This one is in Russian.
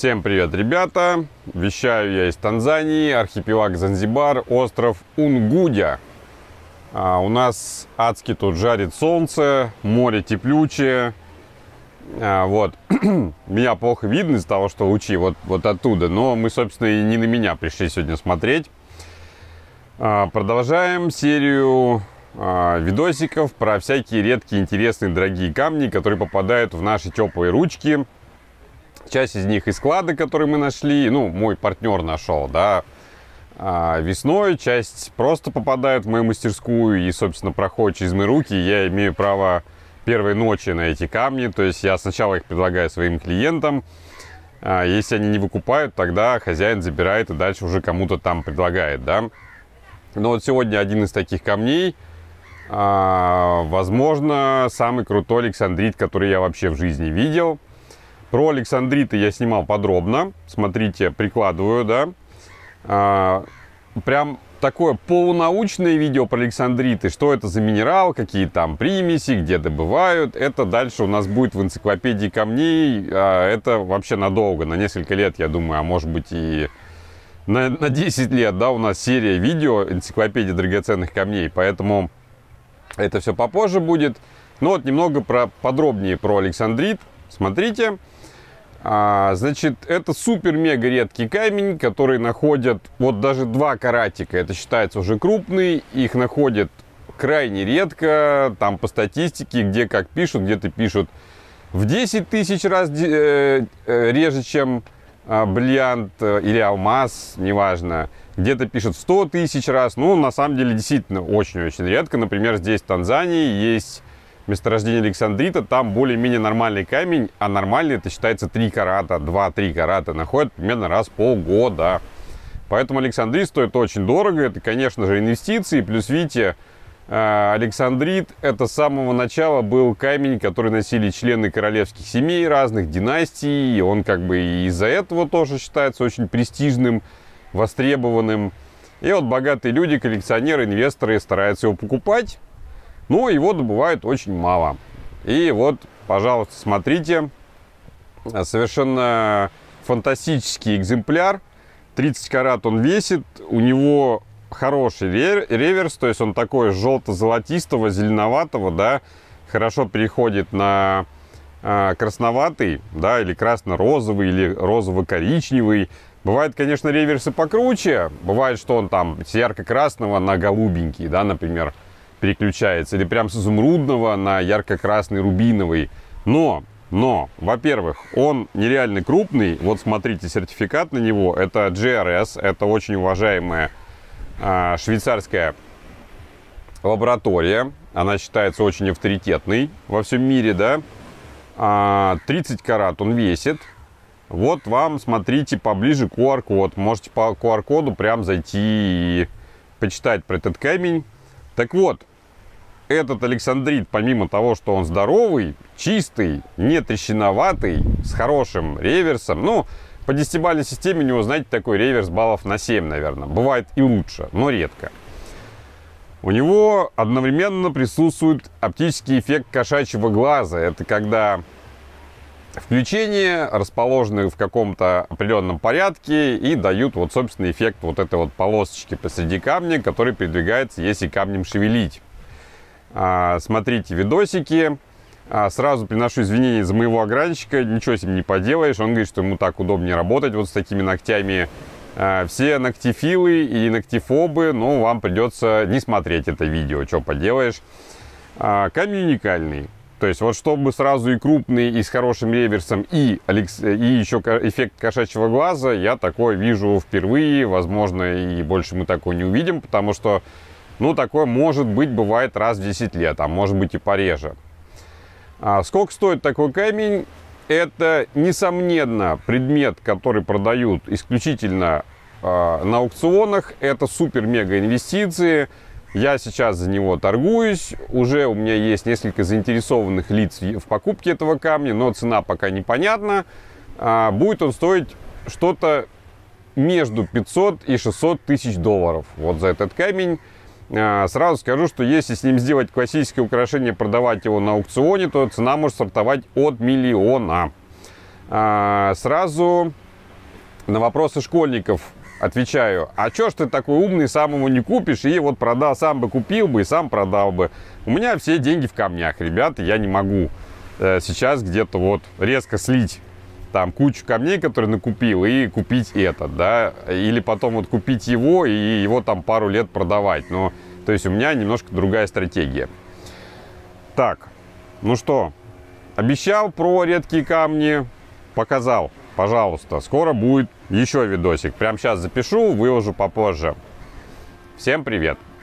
Всем привет, ребята! Вещаю я из Танзании, архипелаг Занзибар, остров Унгудя. У нас адски тут жарит солнце, море теплючее. Вот. Меня плохо видно из-за того, что лучи вот оттуда, но мы, собственно, и не на меня пришли сегодня смотреть. Продолжаем серию видосиков про всякие редкие, интересные, дорогие камни, которые попадают в наши теплые ручки. Часть из них из склада, который мы нашли, ну, мой партнер нашел, да, весной. Часть просто попадает в мою мастерскую и, собственно, проходит через мои руки. Я имею право первой ночи на эти камни, то есть я сначала их предлагаю своим клиентам. Если они не выкупают, тогда хозяин забирает и дальше уже кому-то там предлагает, да. Но вот сегодня один из таких камней, возможно, самый крутой александрит, который я вообще в жизни видел. Про александриты я снимал подробно, смотрите, прикладываю, да. Прям такое полунаучное видео про александриты, что это за минерал, какие там примеси, где добывают. Это дальше у нас будет в энциклопедии камней, это вообще надолго, на несколько лет, я думаю, а может быть и на 10 лет, да, у нас серия видео энциклопедии драгоценных камней, поэтому это все попозже будет. Но вот немного подробнее про александрит, смотрите. Значит, это супер-мега редкий камень, который находят, вот даже 2 каратика, это считается уже крупный, их находят крайне редко, там по статистике, где как пишут, где-то пишут в 10 тысяч раз реже, чем бриллиант или алмаз, неважно, где-то пишут в 100 тысяч раз, ну, на самом деле, действительно, очень-очень редко. Например, здесь в Танзании есть месторождение александрита, там более-менее нормальный камень, а нормальный это считается 3 карата, 2-3 карата, находят примерно раз в полгода. Поэтому александрит стоит очень дорого, это, конечно же, инвестиции, плюс, видите, александрит это с самого начала был камень, который носили члены королевских семей разных династий, он как бы и из-за этого тоже считается очень престижным, востребованным. И вот богатые люди, коллекционеры, инвесторы стараются его покупать. Но его добывают очень мало. И вот, пожалуйста, смотрите. Совершенно фантастический экземпляр. 30 карат он весит. У него хороший реверс. То есть он такой желто-золотистого, зеленоватого, да. Хорошо переходит на красноватый, да, или красно-розовый, или розово-коричневый. Бывает, конечно, реверсы покруче. Бывает, что он там с ярко-красного на голубенький, да, например, переключается, или прям с изумрудного на ярко-красный рубиновый. Но, во-первых, он нереально крупный. Вот смотрите, сертификат на него, это GRS, это очень уважаемая швейцарская лаборатория. Она считается очень авторитетной во всем мире, да. 30 карат он весит. Вот вам, смотрите, поближе QR-код. Можете по QR-коду прям зайти и почитать про этот камень. Так вот, этот александрит, помимо того, что он здоровый, чистый, не трещиноватый, с хорошим реверсом, ну, по 10-бальной системе у него, знаете, такой реверс баллов на 7, наверное. Бывает и лучше, но редко. У него одновременно присутствует оптический эффект кошачьего глаза. Это когда включения расположены в каком-то определенном порядке и дают вот, собственно, эффект вот этой вот полосочки посреди камня, который передвигается, если камнем шевелить. Смотрите видосики. Сразу приношу извинения за моего огранщика. Ничего с ним не поделаешь. Он говорит, что ему так удобнее работать вот с такими ногтями. Все ногтефилы и ногтефобы, ну, вам придется не смотреть это видео. Что поделаешь. Камень уникальный. То есть вот чтобы сразу и крупный, и с хорошим реверсом, и еще эффект кошачьего глаза, я такое вижу впервые. Возможно, и больше мы такое не увидим, потому что, ну, такое может быть, бывает раз в 10 лет, а может быть и пореже. Сколько стоит такой камень? Это, несомненно, предмет, который продают исключительно на аукционах. Это супер-мега инвестиции. Я сейчас за него торгуюсь. Уже у меня есть несколько заинтересованных лиц в покупке этого камня, но цена пока непонятна. Будет он стоить что-то между 500 и 600 тысяч долларов. Вот за этот камень. Сразу скажу, что если с ним сделать классическое украшение, продавать его на аукционе, то цена может стартовать от 1 миллиона. Сразу на вопросы школьников отвечаю: а чё ж ты такой умный, сам его не купишь, и вот продал, сам бы купил бы и сам продал бы. У меня все деньги в камнях, ребята, я не могу сейчас где-то вот резко слить там кучу камней, которые накупил, и купить этот, да, или потом вот купить его и его там пару лет продавать. Но, то есть у меня немножко другая стратегия. Так, ну что, обещал про редкие камни, показал. Пожалуйста, скоро будет еще видосик. Прямо сейчас запишу, выложу попозже. Всем привет!